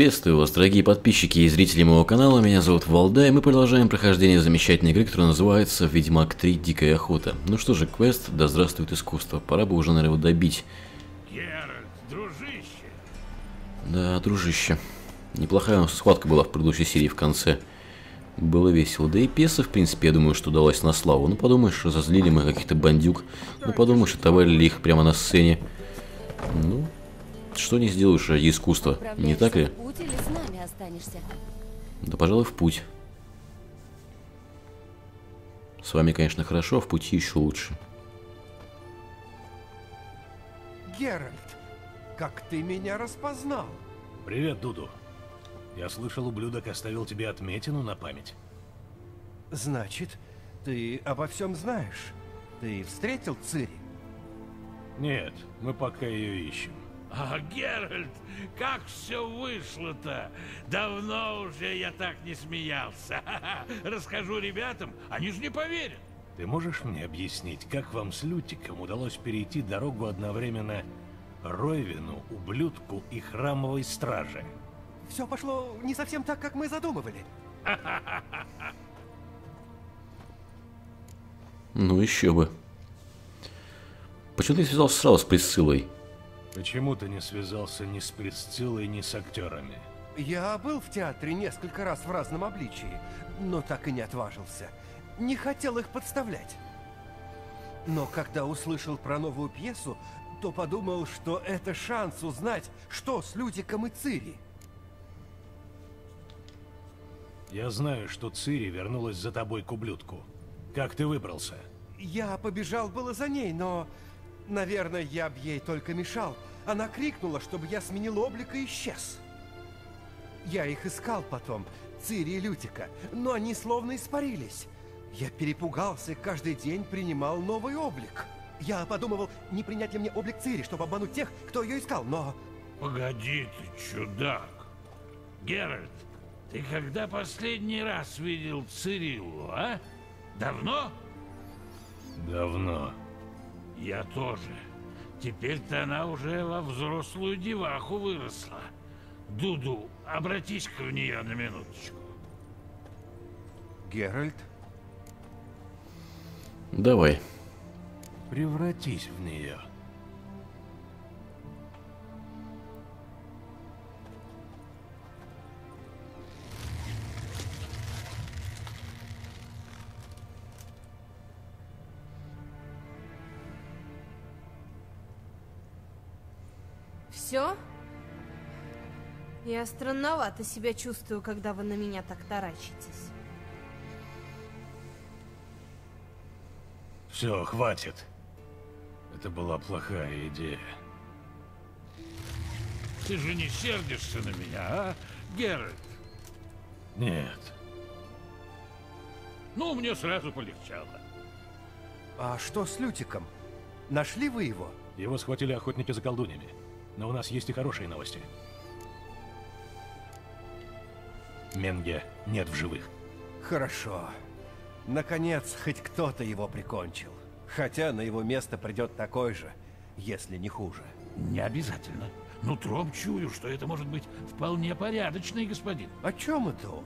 Приветствую вас, дорогие подписчики и зрители моего канала, меня зовут Валда, и мы продолжаем прохождение замечательной игры, которая называется Ведьмак 3: Дикая охота. Ну что же, квест «Да здравствует искусство», пора бы уже, наверное, его добить. Геральт, дружище! Да, дружище. Неплохая у нас схватка была в предыдущей серии в конце. Было весело. Да и пьеса, в принципе, я думаю, что далась на славу. Ну подумаешь, разозлили мы каких-то бандюк. Ну подумаешь, отоварили их прямо на сцене. Ну, что не сделаешь ради искусства, не так ли? Или с нами останешься? Да, пожалуй, в путь. С вами, конечно, хорошо, а в пути еще лучше. Геральт, как ты меня распознал? Привет, Дуду. Я слышал, ублюдок оставил тебе отметину на память. Значит, ты обо всем знаешь? Ты встретил Цири? Нет, мы пока ее ищем. А, Геральт, как все вышло-то? Давно уже я так не смеялся. Расскажу ребятам, они же не поверят. Ты можешь мне объяснить, как вам с Лютиком удалось перейти дорогу одновременно Ройвину, ублюдку и храмовой страже? Все пошло не совсем так, как мы задумывали. Ну еще бы. Почему ты связался сразу с Присциллой? Почему ты не связался ни с Присциллой, ни с актерами? Я был в театре несколько раз в разном обличии, но так и не отважился. Не хотел их подставлять. Но когда услышал про новую пьесу, то подумал, что это шанс узнать, что с Лютиком и Цири. Я знаю, что Цири вернулась за тобой к ублюдку. Как ты выбрался? Я побежал было за ней, но... Наверное, я б ей только мешал. Она крикнула, чтобы я сменил облик и исчез. Я их искал потом, Цири и Лютика, но они словно испарились. Я перепугался и каждый день принимал новый облик. Я подумывал, не принять ли мне облик Цири, чтобы обмануть тех, кто ее искал, но... Погоди ты, чудак. Геральт, ты когда последний раз видел Цириллу, а? Давно? Давно. Я тоже. Теперь-то она уже во взрослую деваху выросла. Дуду, обратись-ка в нее на минуточку. Геральт? Давай. Превратись в нее. Все? Я странновато себя чувствую, когда вы на меня так таращитесь. Все, хватит. Это была плохая идея. Ты же не сердишься на меня, а, Геральт? Нет. Ну, мне сразу полегчало. А что с Лютиком? Нашли вы его? Его схватили охотники за колдуньями. Но у нас есть и хорошие новости. Менге нет в живых. Хорошо. Наконец, хоть кто-то его прикончил. Хотя на его место придет такой же, если не хуже. Не обязательно. Нутром чую, что это может быть вполне порядочный господин. О чем это он?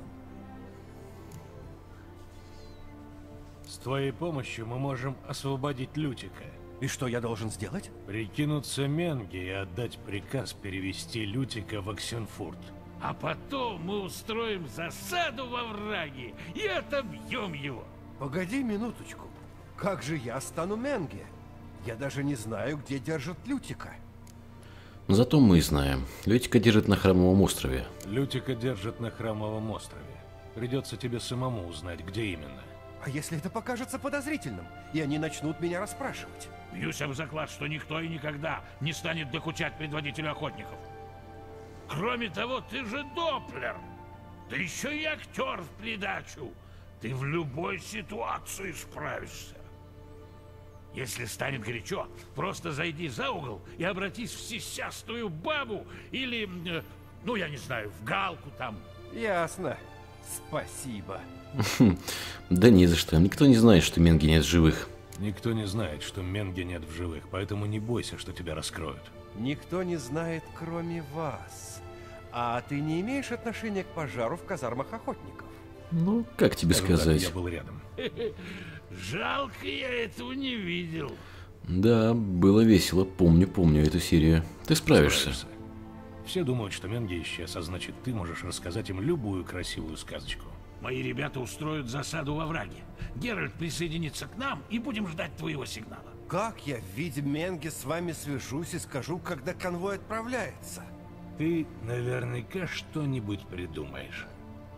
С твоей помощью мы можем освободить Лютика. И что я должен сделать? Прикинуться Менге и отдать приказ перевести Лютика в Оксенфурт. А потом мы устроим засаду во враге и отобьем его. Погоди минуточку. Как же я стану Менге? Я даже не знаю, где держат Лютика. Но зато мы знаем. Лютика держит на Храмовом острове. Лютика держат на Храмовом острове. Придется тебе самому узнать, где именно. А если это покажется подозрительным, и они начнут меня расспрашивать? Бьюсь об заклад, что никто и никогда не станет докучать предводителю охотников. Кроме того, ты же доплер. Да еще и актер в придачу. Ты в любой ситуации справишься. Если станет горячо, просто зайди за угол и обратись в сисястую бабу или, ну я не знаю, в галку там. Ясно. Спасибо. Да не за что. Никто не знает, что Менги нет в живых. Никто не знает, что Менге нет в живых, поэтому не бойся, что тебя раскроют. Никто не знает, кроме вас. А ты не имеешь отношения к пожару в казармах охотников? Ну, как тебе Скажем так, сказать? я был рядом. Жалко, я этого не видел. Да, было весело. Помню эту серию. Ты справишься. Все думают, что Менги исчез, а значит, ты можешь рассказать им любую красивую сказочку. Мои ребята устроят засаду во враге. Геральт присоединится к нам, и будем ждать твоего сигнала. Как я в виде Менги с вами свяжусь и скажу, когда конвой отправляется? Ты наверняка что-нибудь придумаешь.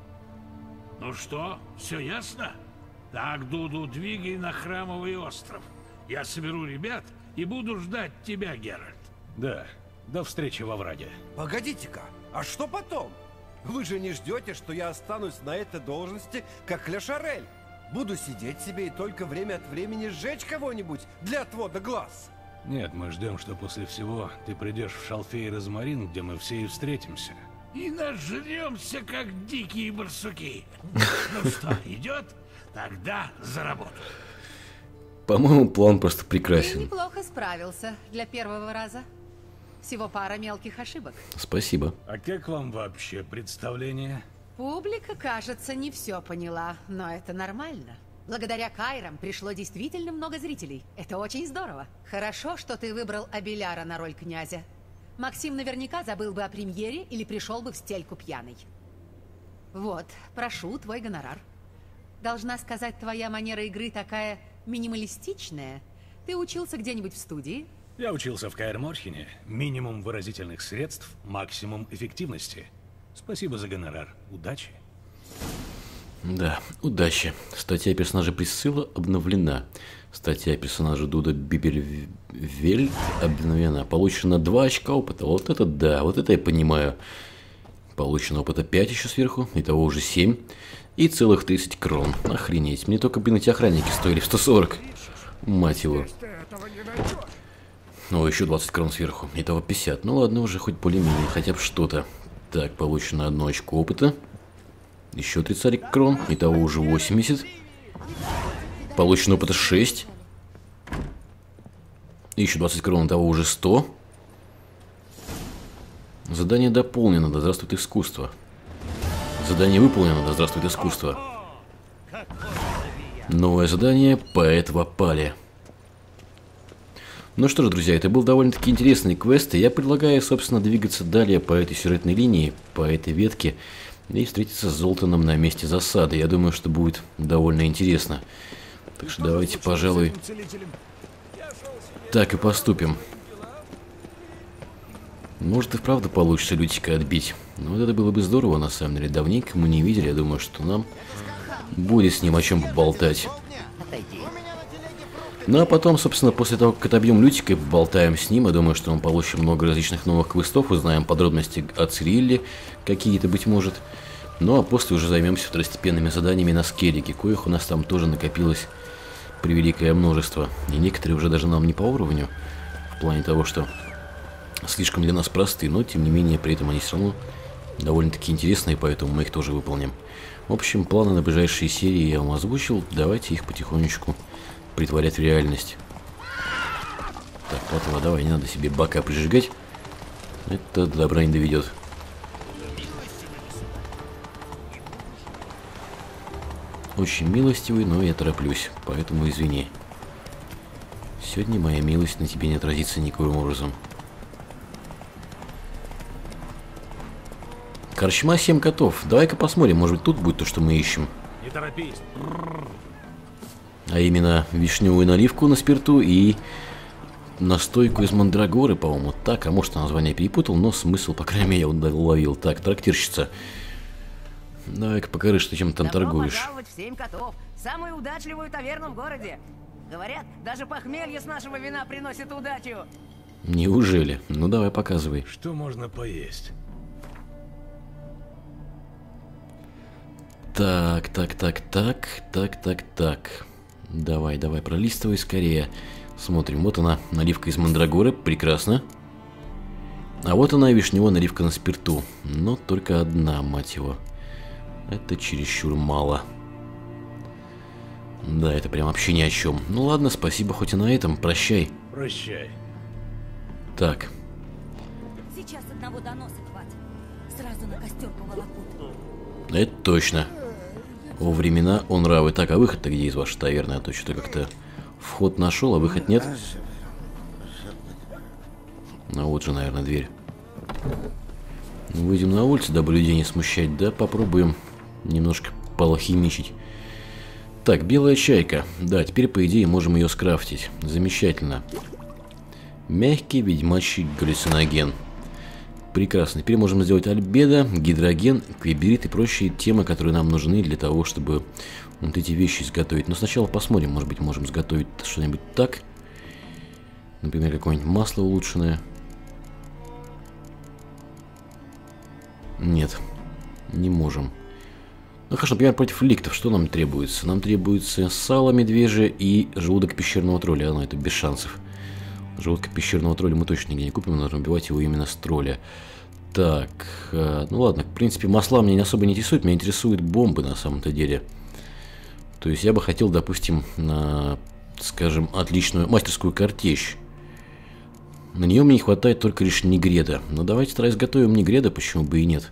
Ну что, все ясно? Так, Дуду, двигай на Храмовый остров. Я соберу ребят и буду ждать тебя, Геральт. Да, до встречи во враге. Погодите-ка, а что потом? Вы же не ждете, что я останусь на этой должности, как Ля Шарель? Буду сидеть себе и только время от времени сжечь кого-нибудь для отвода глаз. Нет, мы ждем, что после всего ты придешь в Шалфей и Розмарин, где мы все и встретимся. И нажремся, как дикие барсуки. Ну что, идет? Тогда за работу. По-моему, план просто Ты прекрасен. неплохо справился для первого раза. Всего пара мелких ошибок. Спасибо. А как вам вообще представление? Публика, кажется, не все поняла, но это нормально. Благодаря Кайрам пришло действительно много зрителей. Это очень здорово. Хорошо, что ты выбрал Абеляра на роль князя. Максим наверняка забыл бы о премьере или пришел бы в стельку пьяный. Вот, прошу, твой гонорар. Должна сказать, твоя манера игры такая минималистичная. Ты учился где-нибудь в студии? Я учился в Каэр-Морхене. Минимум выразительных средств, максимум эффективности. Спасибо за гонорар. Удачи. Да, удачи. Статья персонажа Присцилла обновлена. Статья персонажа Дуда Бибервель обновлена. Получено 2 очка опыта. Вот это да, вот это я понимаю. Получено опыта 5 еще сверху. Итого уже 7. И целых 30 крон. Охренеть. Мне только, блин, эти охранники стоили 140. Мать его. Ну, еще 20 крон сверху. Итого 50. Ну ладно, уже хоть более-менее, хотя бы что-то. Так, получено 1 очко опыта. Еще 30 крон. Итого уже 80. Получено опыта 6. И еще 20 крон. Итого уже 100. Задание дополнено. Да здравствует искусство. Задание выполнено. Да здравствует искусство. Новое задание. Поэт в опале. Ну что ж, друзья, это был довольно-таки интересный квест, и я предлагаю, собственно, двигаться далее по этой сюжетной линии, по этой ветке, и встретиться с Золтаном на месте засады. Я думаю, что будет довольно интересно. Так что давайте, пожалуй, так и поступим. Может и вправду получится Лютика отбить. Но вот это было бы здорово, на самом деле. Давненько мы не видели, я думаю, что нам будет с ним о чем поболтать. Ну а потом, собственно, после того, как отобьем Лютика и поболтаем с ним, я думаю, что мы получим много различных новых квестов, узнаем подробности о Цирилле, какие-то, быть может. Ну а после уже займемся второстепенными заданиями на Скеллиге, коих у нас там тоже накопилось превеликое множество. И некоторые уже даже нам не по уровню, в плане того, что слишком для нас просты, но тем не менее при этом они все равно довольно-таки интересные, поэтому мы их тоже выполним. В общем, планы на ближайшие серии я вам озвучил, давайте их потихонечку притворять в реальность. Так, Платова, давай, не надо себе бака прижигать. Это до добра не доведет. Очень милостивый, но я тороплюсь, поэтому извини. Сегодня моя милость на тебе не отразится никоим образом. Корчма 7 котов. Давай-ка посмотрим, может быть тут будет то, что мы ищем. Не торопись. А именно вишневую наливку на спирту и настойку из мандрагоры, по-моему, так. А может, название перепутал, но смысл, по крайней мере, я уловил. Так, трактирщица. Давай-ка покажи, что чем там торгуешь. Добро пожаловать в 7 котов. Самую удачливую таверну в городе. Говорят, даже похмелье с нашего вина приносит удачу. Неужели? Ну давай, показывай. Что можно поесть? Так. Давай, пролистывай скорее. Смотрим, вот она, наливка из мандрагоры, прекрасно. А вот она, вишневая наливка на спирту. Но только одна, мать его. Это чересчур мало. Да, это прям вообще ни о чем. Ну ладно, спасибо хоть и на этом, прощай. Прощай. Так, Сейчас одного доноса хватит. сразу на костер поволокут. Это точно. О, времена, о, нравы. Так, а выход-то где из вашей таверны? А то что-то как-то вход нашел, а выход нет. Ну вот же, наверное, дверь. Выйдем на улицу, дабы людей не смущать. Да, попробуем немножко поалхимичить. Так, белая чайка. Да, теперь, по идее, можем ее скрафтить. Замечательно. Мягкий ведьмачий галлюциноген. Прекрасно. Теперь можем сделать альбедо, гидроген, квиберит и прочие темы, которые нам нужны для того, чтобы вот эти вещи изготовить. Но сначала посмотрим, может быть, можем изготовить что-нибудь так. Например, какое-нибудь масло улучшенное. Нет, не можем. Ну хорошо, например, против ликтов что нам требуется? Нам требуется сало медвежье и желудок пещерного тролля. Ну, это без шансов. Желудка пещерного тролля мы точно нигде не купим, нужно убивать его именно с тролля. Так, ну ладно, в принципе, масла меня особо не интересует, меня интересуют бомбы на самом-то деле. То есть я бы хотел, допустим, на, скажем, отличную мастерскую картечь. На нее мне не хватает только лишь негреда. Но давайте тогда изготовим негреда, почему бы и нет.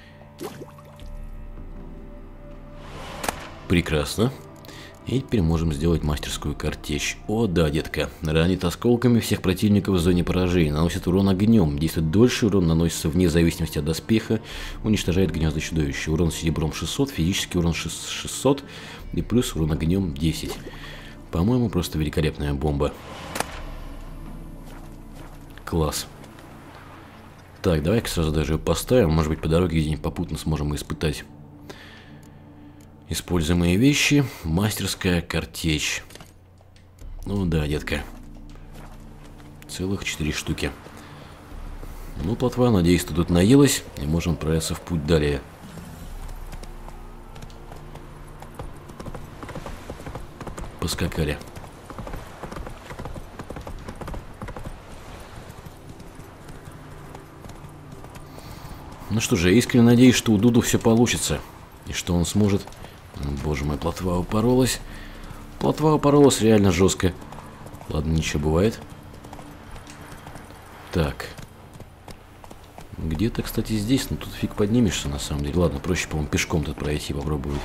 Прекрасно. И теперь можем сделать мастерскую картечь. О, да, детка. Ранит осколками всех противников в зоне поражения. Наносит урон огнем. Действует дольше. Урон наносится вне зависимости от доспеха. Уничтожает гнезда чудовища. Урон серебром 600. Физический урон 600. И плюс урон огнем 10. По-моему, просто великолепная бомба. Класс. Так, давай-ка сразу даже ее поставим. Может быть, по дороге где-нибудь попутно сможем испытать используемые вещи. Мастерская картечь. Ну да, детка. Целых 4 штуки. Ну, плотва, надеюсь, ты тут наелась. И можем отправиться в путь далее. Поскакали. Ну что же, я искренне надеюсь, что у Дуду все получится. И что он сможет... Боже мой, плотва упоролась. Плотва упоролась реально жестко. Ладно, ничего, бывает. Так. Где-то, кстати, здесь. Но тут фиг поднимешься, на самом деле. Ладно, проще, по-моему, пешком тут пройти, попробовать.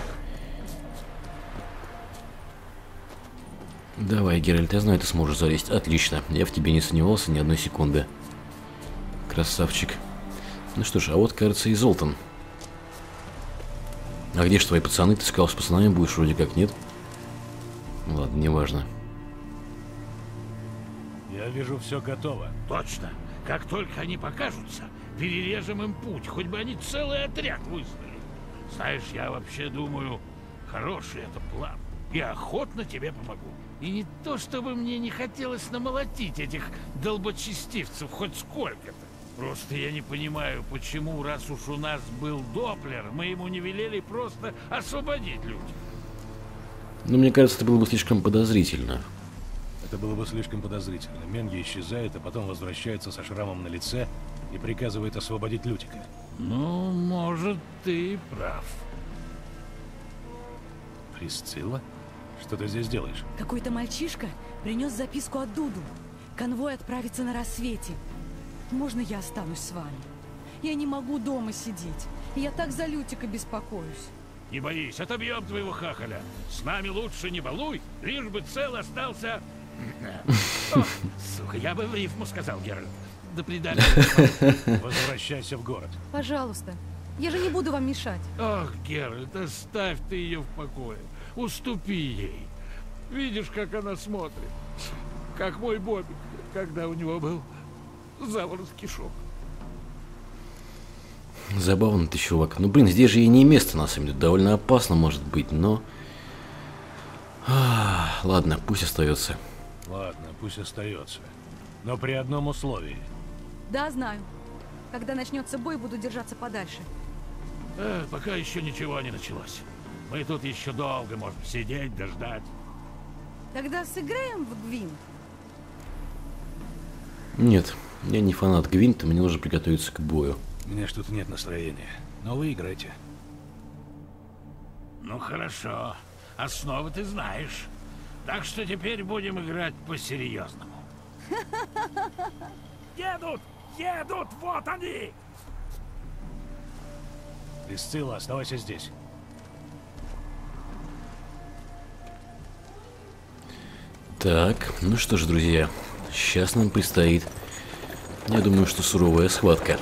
Давай, Геральт, я знаю, ты сможешь залезть. Отлично. Я в тебе не сомневался ни одной секунды. Красавчик. Ну что ж, а вот, кажется, и Золтан. А где же твои пацаны? Ты сказал, с пацанами будешь вроде как, нет? Ладно, неважно. Я вижу, все готово. Точно. Как только они покажутся, перережем им путь. Хоть бы они целый отряд выслали. Знаешь, я вообще думаю, хороший это план. И охотно тебе помогу. И не то, чтобы мне не хотелось намолотить этих долбочестивцев хоть сколько-то. Просто я не понимаю, почему, раз уж у нас был Доплер, мы ему не велели просто освободить людей. Ну, мне кажется, это было бы слишком подозрительно. Это было бы слишком подозрительно. Менги исчезает, а потом возвращается со шрамом на лице и приказывает освободить Лютика. Ну, может, ты и прав. Присцилла? Что ты здесь делаешь? Какой-то мальчишка принес записку от Дуду. Конвой отправится на рассвете. Можно я останусь с вами? Я не могу дома сидеть. Я так за Лютика беспокоюсь. Не боись, отобьем твоего хахаля. С нами лучше не балуй, лишь бы цел остался... О, сука, я бы в рифму сказал, Геральт. До предания. Возвращайся в город. Пожалуйста. Я же не буду вам мешать. Ах, Геральт, оставь ты ее в покое. Уступи ей. Видишь, как она смотрит. Как мой Бобик, когда у него был заворот кишок. Забавно ты, чувак. Ну, блин, здесь же и не место, на самом деле. Довольно опасно, может быть, но... ладно, пусть остается. Ладно, пусть остается. Но при одном условии. Да, знаю. Когда начнется бой, буду держаться подальше. Пока еще ничего не началось. Мы тут еще долго можем сидеть, дождать. Тогда сыграем в Гвинт? Нет, я не фанат Гвинта, мне нужно приготовиться к бою. У меня что-то нет настроения. Но вы играйте. Ну хорошо. Основы ты знаешь. Так что теперь будем играть по-серьезному. Едут! Едут! Вот они! Присцилла, оставайся здесь. Так, ну что ж, друзья, сейчас нам предстоит, я думаю, что суровая схватка.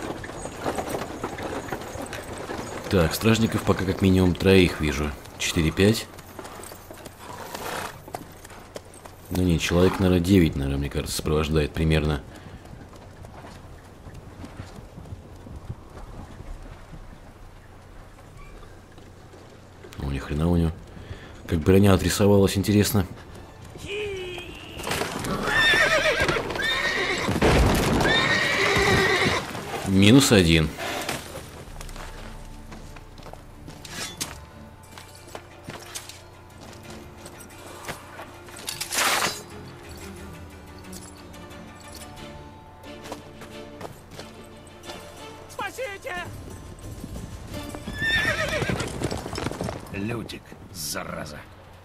Так, стражников пока как минимум 3 вижу. 4-5. Ну нет, человек, наверное, 9, наверное, мне кажется, сопровождает примерно. О, ни хрена у него. Как броня отрисовалась, интересно. -1. Лютик, зараза.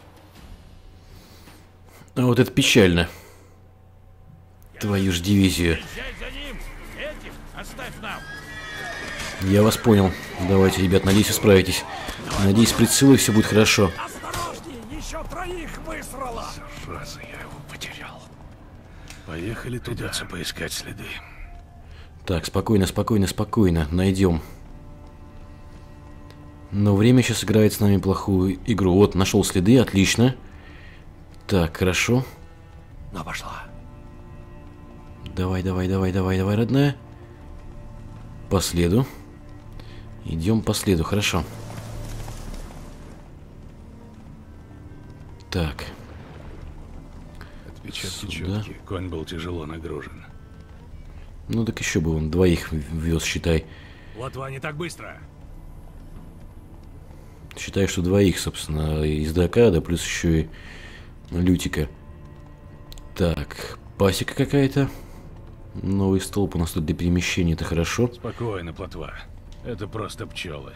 А вот это печально. Твою ж дивизию. Езжай за ним! Этих оставь нам! Я вас понял. Давайте, ребят, надеюсь, вы справитесь. Надеюсь, с Присциллой все будет хорошо. Осторожней! Еще 3 высрала! Зараза, я его потерял. Поехали туда. Придется поискать следы. Так, спокойно, спокойно, спокойно. Найдем. Но время сейчас играет с нами плохую игру. Вот, нашел следы, отлично. Так, хорошо. Ну, пошла. Давай, давай, давай, давай, давай, родная. По следу. Идем по следу, хорошо. Так. Отпечатки Сюда. четкие. Конь был тяжело нагружен. Ну так еще бы он 2 вез, считай. Лотва, не так быстро. Считай, что 2, собственно, из Дракада, плюс еще и Лютика. Так, пасека какая-то. Новый столб у нас тут для перемещения, это хорошо. Спокойно, плотва. Это просто пчелы.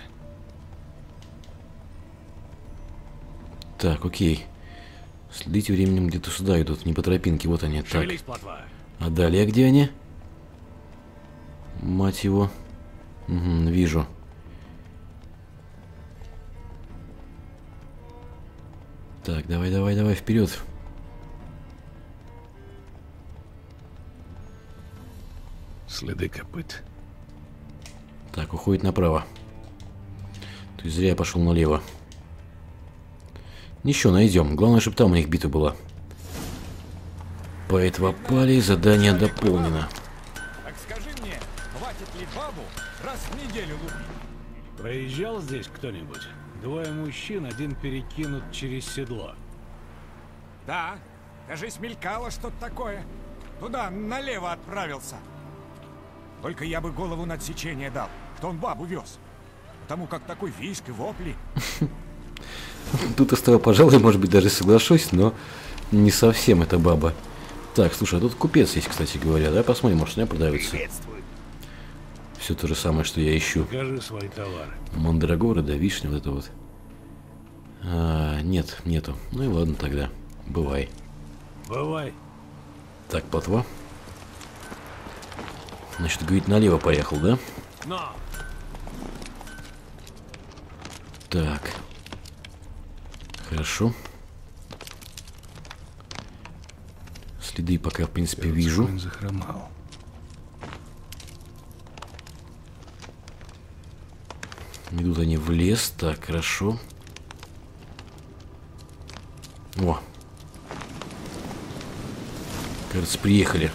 Так, окей. Следите временем где-то сюда идут, не по тропинке, вот они. Так. Шевелись, плотва. А далее где они? Мать его. Угу, вижу. Так, давай, давай, давай, вперед. Следы копыт. Так, уходит направо. То есть зря я пошел налево. Ничего, найдем. Главное, чтобы там у них битва была. Поэт в опале, задание дополнено. Так скажи мне, хватит ли бабу раз в неделю лупить? Проезжал здесь кто-нибудь? 2 мужчин, 1 перекинут через седло. Да, кажись, мелькало что-то такое. Туда, налево отправился. Только я бы голову на отсечение дал, что он бабу вез. Потому как такой визг и вопли. Тут с тобой, пожалуй, может быть, даже соглашусь, но не совсем эта баба. Так, слушай, а тут купец есть, кстати говоря, да? Посмотрим, может, у меня продается. Все то же самое, что я ищу. Покажи свои товары. Мандрагора, да, вишня, вот это вот. Нет, нету. Ну и ладно тогда. Бывай. Бывай. Так, плотва. Значит, говорит, налево поехал, да? Но. Так. Хорошо. Следы пока, в принципе, вижу. Конь захромал. Идут они в лес. Так, хорошо. О. Кажется, приехали.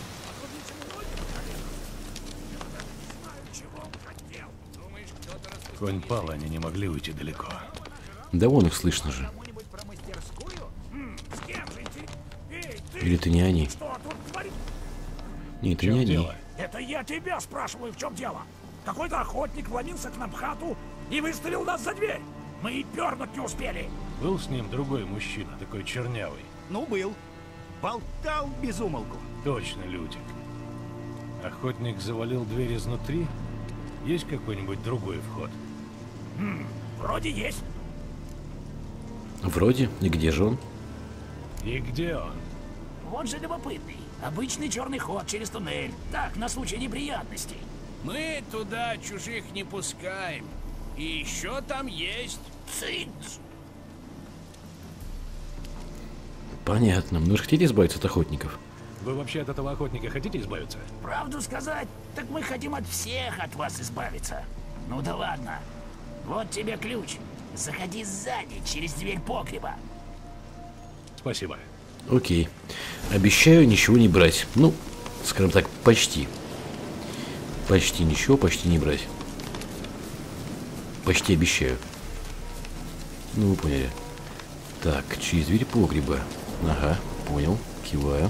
Конь пал, они не могли уйти далеко. Да вон их слышно же. Или это не они? Нет, это не они. Это я тебя спрашиваю, в чем дело? Какой-то охотник вломился к нам в хату и выстрелил нас за дверь. Мы и пернуть не успели. Был с ним другой мужчина, такой чернявый. Ну, был. Болтал без умолку. Точно, Лютик. Охотник завалил дверь изнутри. Есть какой-нибудь другой вход? Вроде есть. Вроде. И где же он? И где он? Он же любопытный. Обычный черный ход через туннель. Так, на случай неприятностей. Мы туда чужих не пускаем. И еще там есть цинц. Понятно. Ну же хотите избавиться от охотников? Вы вообще от этого охотника хотите избавиться? Правду сказать, так мы хотим от всех от вас избавиться. Ну да ладно. Вот тебе ключ. Заходи сзади, через дверь погреба. Спасибо. Окей. Обещаю ничего не брать. Ну, скажем так, почти. Почти ничего, почти не брать. Почти обещаю. Ну, вы поняли. Так, через дверь погреба. Ага, понял. Киваю.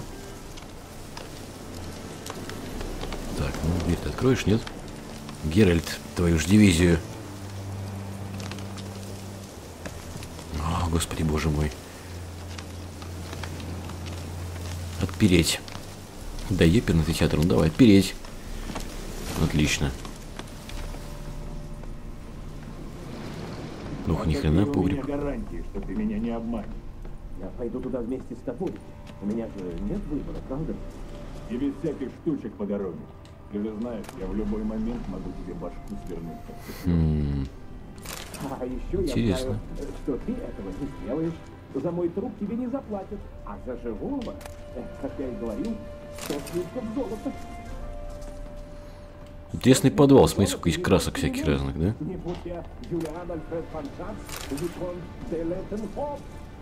Так, ну, дверь ты откроешь, нет? Геральт, твою ж дивизию. О, господи, боже мой. Отпереть. Да, еперный театр, ну давай, отпереть. Отлично. Ух, ни хрена погреб. Гарантии, что ты меня не обманешь. Я пойду туда вместе с тобой. У меня же нет выбора, правда? И без всяких штучек по дороге. Ты же знаешь, я в любой момент могу тебе башку свернуть. А еще я знаю, что ты этого не сделаешь. За мой труп тебе не заплатят. А за живого, как я и говорил, 100 слитков золота. Интересный подвал, смотри, сколько есть красок всяких разных, да? Не будь я Юлиан Альфред фон Шац, Викон де Леттенхоф.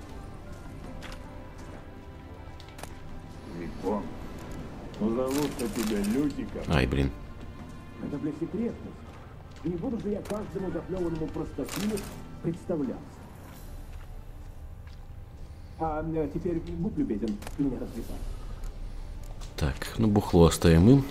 Викон, ну зовут-то тебя Лютиком. Ай, блин. Это для секретности. И не буду же я каждому заплеванному простофилю представляться. А теперь будь любезен, меня развлекай. Так, ну бухло оставим им.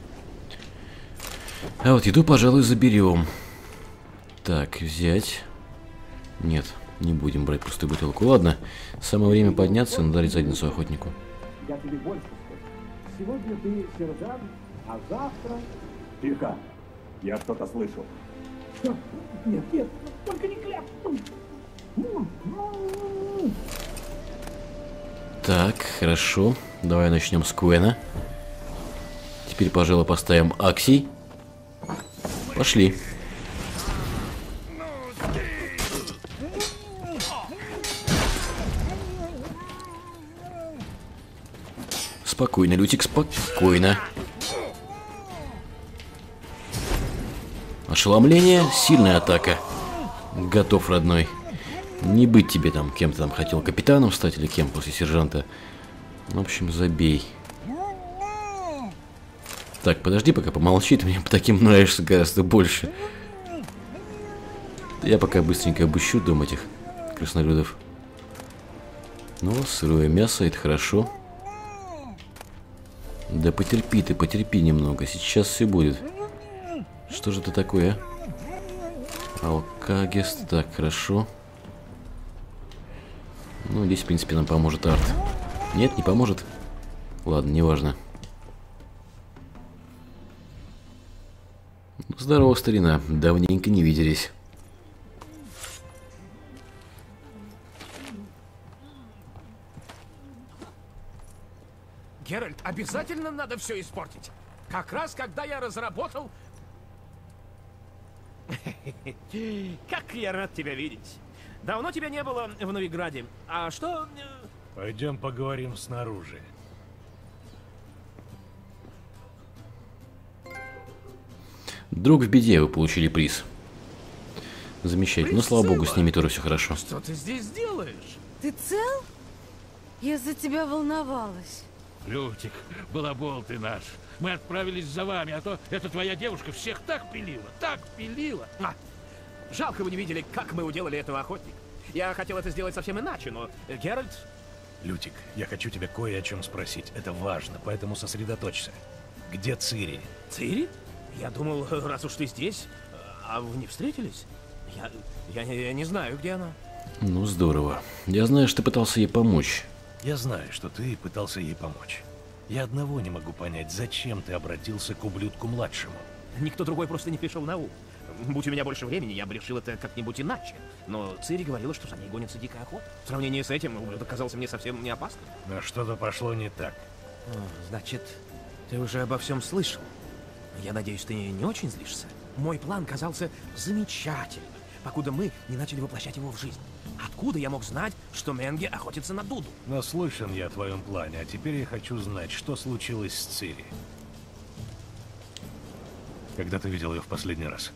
А вот еду, пожалуй, заберем. Так, взять. Нет, не будем брать пустую бутылку. Ладно, самое время подняться и надарить задницу охотнику. Я тебе больше скажу. Сегодня ты сержант, а завтра... Тихо! Я что-то слышал. Что? Нет, нет, только не кляп! Так, хорошо. Давай начнем с Куэна. Теперь, пожалуй, поставим Аксий. Пошли. Спокойно, Лютик, спокойно. Ошеломление, сильная атака. Готов, родной. Не быть тебе там, кем ты там хотел, капитаном стать или кем после сержанта. В общем, забей. Так, подожди, пока помолчи, ты мне по таким нравишься гораздо больше. Я пока быстренько обыщу дом этих краснолюдов. Ну, сырое мясо, это хорошо. Да потерпи ты, потерпи немного, сейчас все будет. Что же это такое, а? Алкагест, так, хорошо. Ну, здесь, в принципе, нам поможет арт. Нет, не поможет? Ладно, неважно. Здорово, старина. Давненько не виделись. Геральт, обязательно надо все испортить. Как раз, когда я разработал... Как я рад тебя видеть. Давно тебя не было в Новиграде. А что... Пойдем поговорим снаружи. Друг в беде, вы получили приз. Замечательно. Ну, слава богу, с ними тоже все хорошо. Что ты здесь делаешь? Ты цел? Я за тебя волновалась. Лютик, балабол ты наш. Мы отправились за вами, а то эта твоя девушка всех так пилила, так пилила. Жалко, вы не видели, как мы уделали этого охотника. Я хотел это сделать совсем иначе, но Геральт... Лютик, я хочу тебя кое о чем спросить. Это важно, поэтому сосредоточься. Где Цири? Цири? Я думал, раз уж ты здесь, а вы не встретились? Я не знаю, где она. Ну, здорово. Я знаю, что ты пытался ей помочь. Я знаю, что ты пытался ей помочь. Я одного не могу понять, зачем ты обратился к ублюдку-младшему? Никто другой просто не пришел на ум. Будь у меня больше времени, я бы решил это как-нибудь иначе. Но Цири говорила, что за ней гонится дикая охота. В сравнении с этим, ублюдок казался мне совсем не опасным. Но что-то пошло не так. Значит, ты уже обо всем слышал. Я надеюсь, ты не очень злишься? мой план казался замечательным, покуда мы не начали воплощать его в жизнь. Откуда я мог знать, что Менге охотится на Дуду? Наслышан я о твоем плане, а теперь я хочу знать, что случилось с Цири. Когда ты видел ее в последний раз?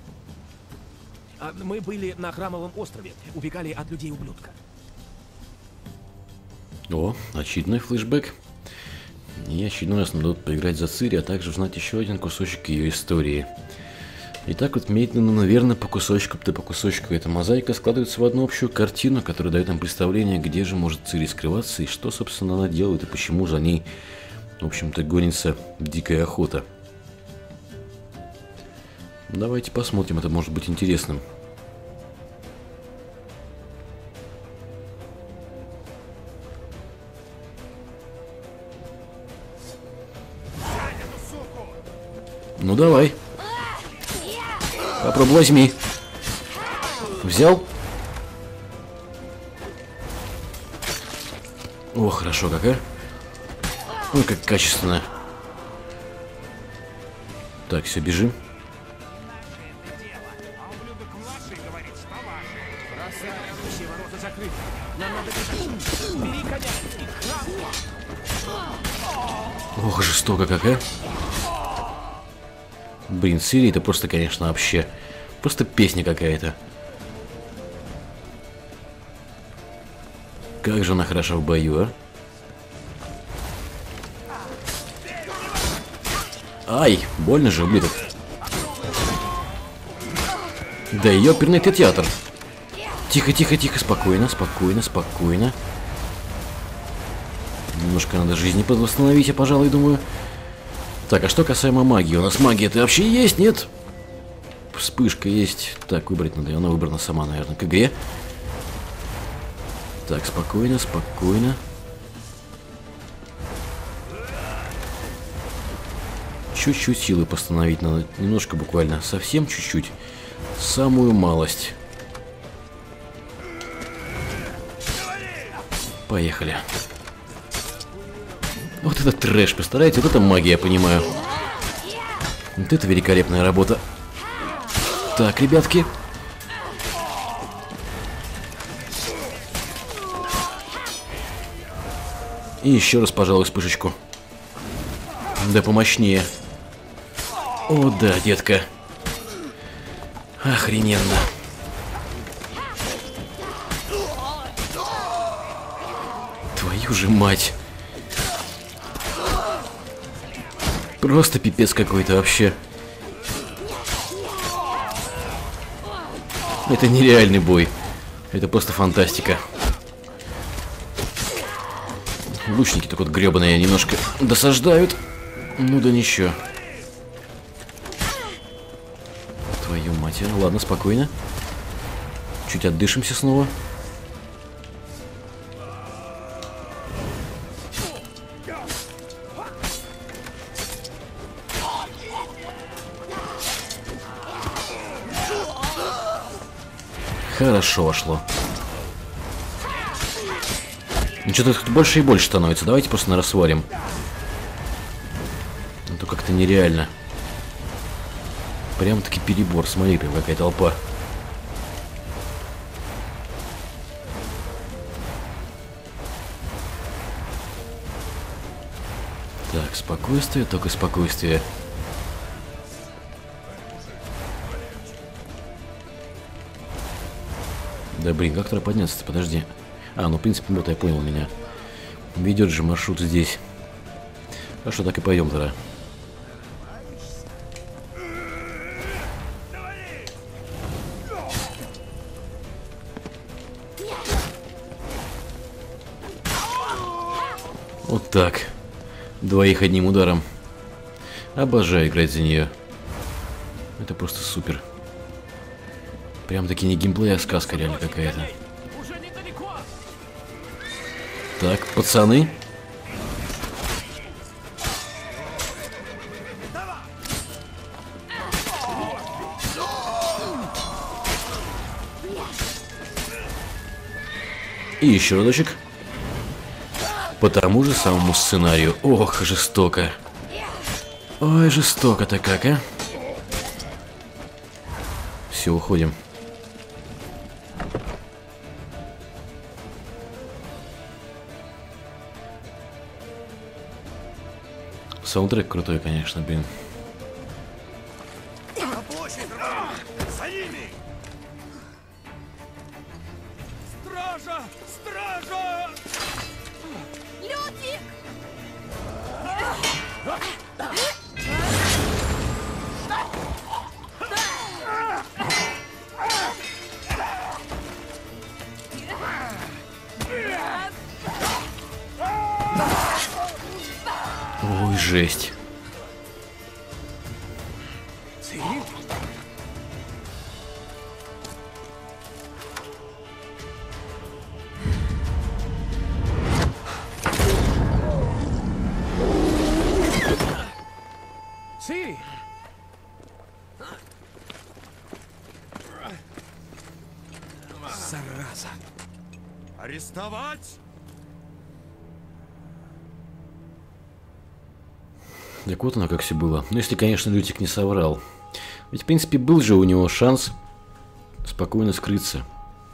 Мы были на Храмовом острове, убегали от людей-ублюдка. О, очередной флешбэк. И очередной раз нам дадут поиграть за Цири, а также узнать еще один кусочек ее истории. И так вот медленно, наверное, по кусочку эта мозаика складывается в одну общую картину, которая дает нам представление, где же может Цири скрываться и что, собственно, она делает и почему за ней, в общем-то, гонится дикая охота. Давайте посмотрим, это может быть интересным. Ну давай. Попробуй, возьми. Взял? О, хорошо как, а? Ой, как качественно. Так, все, бежим. Ох, жестоко как, а? Блин, Цири это просто, конечно, вообще... Просто песня какая-то. Как же она хороша в бою, а? Ай, больно же, ублюдок. Да ёперный ты театр. Тихо, тихо, тихо, спокойно, спокойно, спокойно. Немножко надо жизни подвосстановить, пожалуй, думаю. Так, а что касаемо магии? У нас магия-то вообще есть, нет? Вспышка есть. Так, выбрать надо. Она выбрана сама, наверное, к игре. Так, спокойно, спокойно. Чуть-чуть силы постановить надо. Немножко буквально. Совсем чуть-чуть. Самую малость. Поехали. Вот это трэш, представляете? Вот это магия, я понимаю. Вот это великолепная работа. Так, ребятки. И еще раз, пожалуй, вспышечку. Да помощнее. О, да, детка. Охрененно. Твою же мать. Просто пипец какой-то вообще. Это нереальный бой. Это просто фантастика. Лучники так вот гребаные немножко досаждают. Ну да ничего. Твою мать. Ладно, спокойно. Чуть отдышимся снова. Хорошо вошло. Ну что-то их больше и больше становится. Давайте просто на рассварим. А то как-то нереально. Прям-таки перебор. Смотри, прям какая толпа. Так, спокойствие, только спокойствие. Да блин, как туда подняться-то? Подожди. А, ну в принципе, вот я понял меня. Ведет же маршрут здесь. Хорошо, так и пойдем тогда. Вот так. Двоих одним ударом. Обожаю играть за нее. Это просто супер. Прям-таки не геймплей, а сказка реально какая-то. Так, пацаны. И еще разочек. По тому же самому сценарию. Ох, жестоко. Ой, жестоко-то как, а? все, уходим. Саундтрек крутой, конечно, блин. На площадь! За ними! Стража! Стража! Лютик! Ой, жесть. Цири! Зараза! Арестовать! Так вот оно как все было. Ну, если, конечно, Лютик не соврал. Ведь, в принципе, был же у него шанс спокойно скрыться.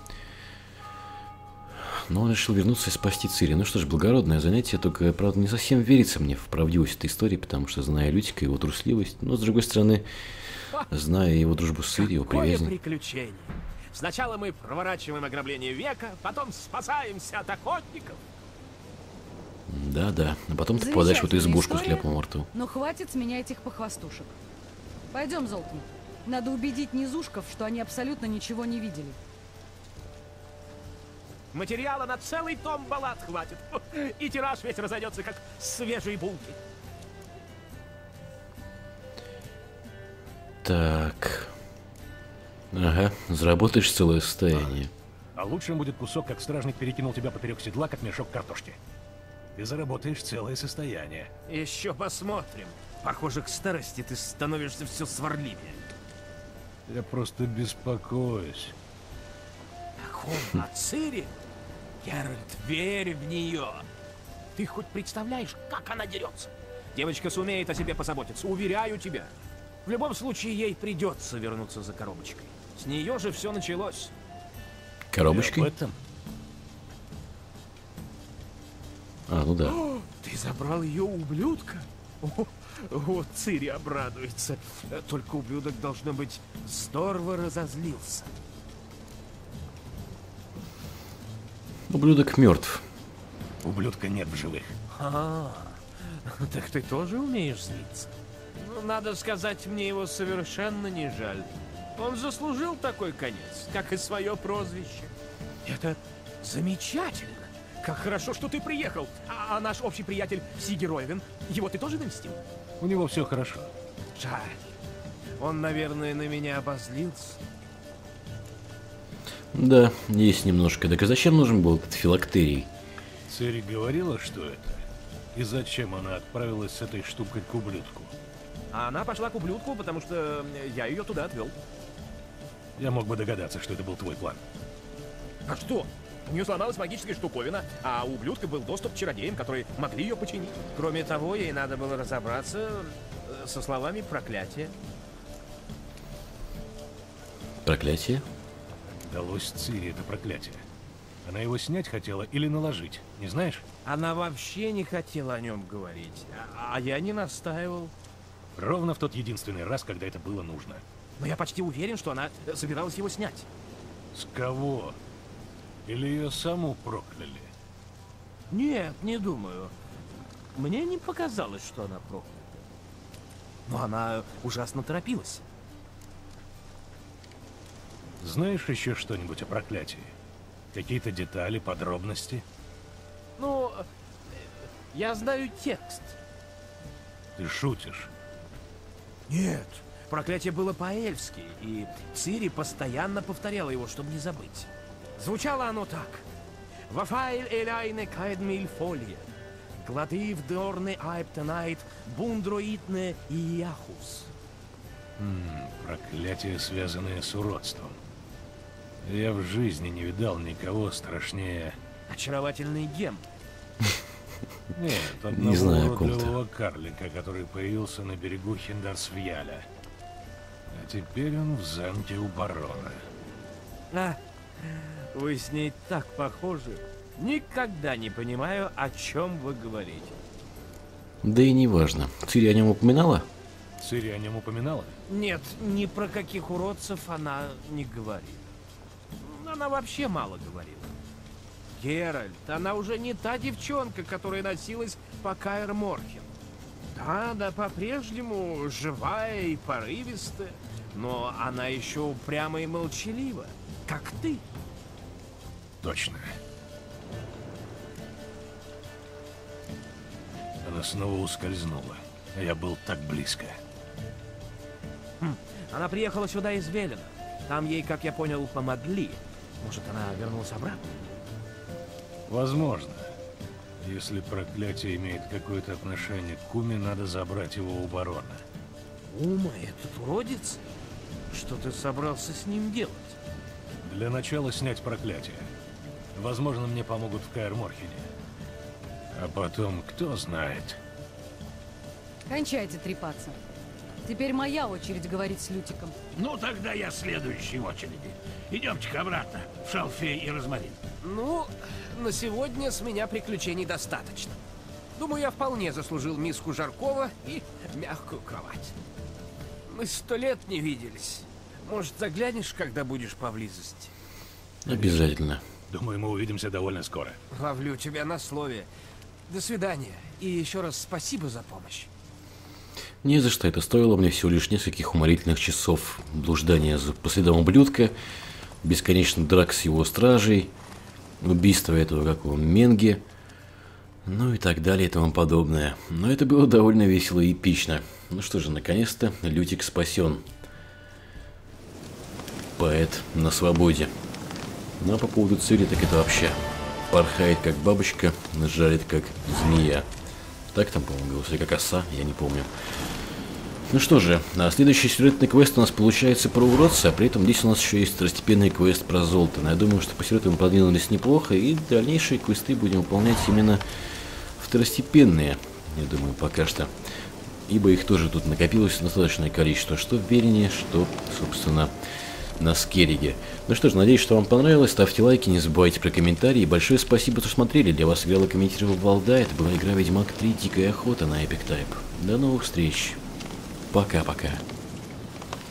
Но он решил вернуться и спасти Цири. Ну что ж, благородное занятие, только, правда, не совсем верится мне в правдивость этой истории, потому что, зная Лютика, его трусливость, но, с другой стороны, зная его дружбу с Цири, его приязнь. Приключение. Сначала мы проворачиваем ограбление века, потом спасаемся от охотников. Да-да, а потом ты попадаешь в эту избушку с кляпом во рту. Но хватит с меня этих похвастушек. Пойдем, Золтан. Надо убедить низушков, что они абсолютно ничего не видели. Материала на целый том баллад хватит. И тираж весь разойдется, как свежие булки. Так. Ага, заработаешь целое состояние. А лучшим будет кусок, как стражник перекинул тебя поперек седла, как мешок картошки. Ты заработаешь целое состояние. Еще посмотрим. Похоже, к старости ты становишься все сварливее. Я просто беспокоюсь. О Цири? Геральт, верь в нее. Ты хоть представляешь, как она дерется? Девочка сумеет о себе позаботиться, уверяю тебя. В любом случае, ей придется вернуться за коробочкой. С нее же все началось. Коробочкой? Об этом? А, ну да. О, ты забрал ее ублюдка? Вот Цири обрадуется. Только ублюдок, должно быть, здорово разозлился. Ублюдок мертв. Ублюдка нет в живых. Так ты тоже умеешь злиться? Ну, надо сказать, мне его совершенно не жаль. Он заслужил такой конец, как и свое прозвище. Это замечательно. Как хорошо, что ты приехал. А наш общий приятель Сиги Ройвен, его ты тоже навестил? У него все хорошо. Жаль. Он, наверное, на меня обозлился. Да, есть немножко. Так и зачем нужен был этот филактерий? Цири говорила, что это? И зачем она отправилась с этой штукой к ублюдку? А она пошла к ублюдку, потому что я ее туда отвел. Я мог бы догадаться, что это был твой план. А что? У нее сломалась магическая штуковина, а у ублюдка был доступ к чародеям, которые могли ее починить. Кроме того, ей надо было разобраться со словами проклятия. Проклятие? Далось Цири это проклятие. Она его снять хотела или наложить, не знаешь? Она вообще не хотела о нем говорить, а я не настаивал. Ровно в тот единственный раз, когда это было нужно. Но я почти уверен, что она собиралась его снять. С кого? Или ее саму прокляли? Нет, не думаю. Мне не показалось, что она проклята. Но она ужасно торопилась. Знаешь еще что-нибудь о проклятии? Какие-то детали, подробности? Ну, я знаю текст. Ты шутишь? Нет, проклятие было по-эльфски, и Цири постоянно повторяла его, чтобы не забыть. Звучало оно так. «Вафайль эляйне кайдмиль фолье, гладив дорне айптенайт, бундроитне ияхус». Проклятие, связанное с уродством. Я в жизни не видал никого страшнее... Очаровательный гем. Нет, Не знаю, одного уродливого карлика, который появился на берегу Хиндарсвьяля. теперь он в замке у барона. А, вы с ней так похожи. Никогда не понимаю, о чем вы говорите. Да и не важно. Цири о нем упоминала? Цири о нем упоминала? Нет, ни про каких уродцев она не говорит. Она вообще мало говорила. Геральт, она уже не та девчонка, которая носилась по Каэр Морхен. Да, она по-прежнему живая и порывистая, но она еще упряма и молчалива, как ты. Точно. Она снова ускользнула. Я был так близко. Она приехала сюда из Велена. Там ей, как я понял, помогли. Может, она вернулась обратно? Возможно. Если проклятие имеет какое-то отношение к Куме, надо забрать его у барона. Ума, этот уродец? Что ты собрался с ним делать? Для начала снять проклятие. Возможно, мне помогут в Каэр Морхене. А потом, кто знает. Кончайте трепаться. Теперь моя очередь говорить с Лютиком. Ну, тогда я следующий в очереди. Идемте-ка обратно, в Шалфей и Розмарин. Ну, на сегодня с меня приключений достаточно. Думаю, я вполне заслужил миску жаркого и мягкую кровать. Мы 100 лет не виделись. Может, заглянешь, когда будешь поблизости? Обязательно. Думаю, мы увидимся довольно скоро. Ловлю тебя на слове. До свидания. И еще раз спасибо за помощь. Не за что. Это стоило мне всего лишь нескольких уморительных часов блуждания по следам ублюдка, бесконечных драк с его стражей, убийство этого какого Менги, ну и так далее и тому подобное. Но это было довольно весело и эпично. Ну что же, наконец-то Лютик спасен. Поэт на свободе. Ну а по поводу Цири, так это вообще порхает как бабочка, жарит как змея. Так там, по-моему, голос, или как оса, я не помню. Ну что же, а следующий сюжетный квест у нас получается про уродца, а при этом здесь у нас еще есть второстепенный квест про Золтана. Я думаю, что по сюжету мы продвинулись неплохо, и дальнейшие квесты будем выполнять именно второстепенные, я думаю, пока что. Ибо их тоже тут накопилось достаточное количество, что в Велине, что, собственно, на Скерриге. Ну что ж, надеюсь, что вам понравилось. Ставьте лайки, не забывайте про комментарии. Большое спасибо, что смотрели. Для вас играл и комментировал Валда. Это была игра Ведьмак 3 Дикая Охота на Epic Type. До новых встреч. Пока-пока.